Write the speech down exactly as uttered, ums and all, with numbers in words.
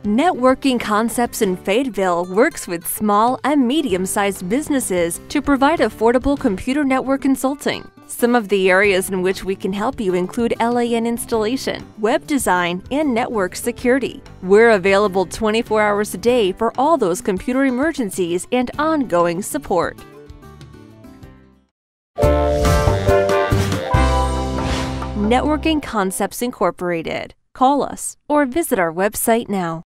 Networking Concepts in Fayetteville works with small and medium-sized businesses to provide affordable computer network consulting. Some of the areas in which we can help you include L A N installation, web design, and network security. We're available twenty-four hours a day for all those computer emergencies and ongoing support. Networking Concepts Incorporated. Call us or visit our website now.